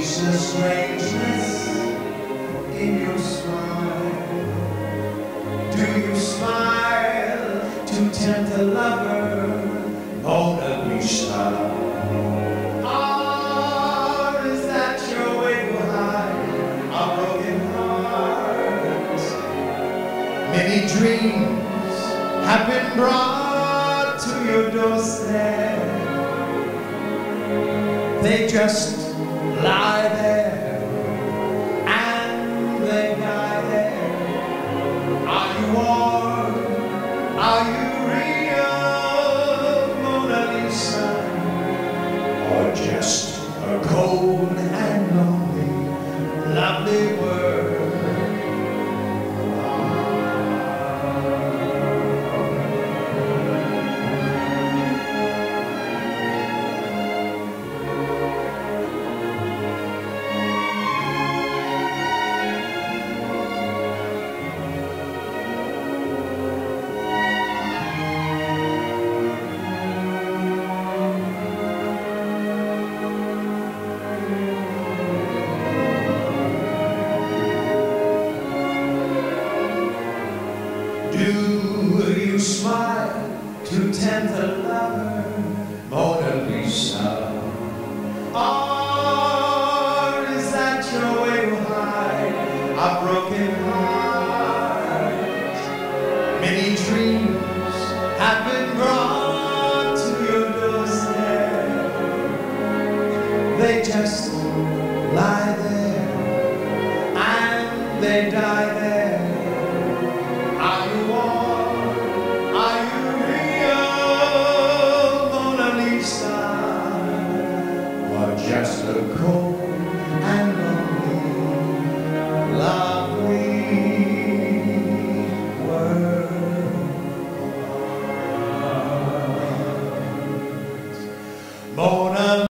Is the strangeness in your smile? Do you smile to tempt a lover, Mona Lisa? Or is that your way to hide a broken heart? Many dreams have been brought to your doorstep. They just lie there and they die there. Are you warm? Are you real, Mona Lisa? Or just a cold and lonely, lovely word? Do you smile to tempt a lover, Mona Lisa? Or is that your way to hide a broken heart? Many dreams have been brought to your doorstep. They just lie there and they die there. Are you warm? Are you real, Mona Lisa? Or just a cold and lonely, lovely word? Mona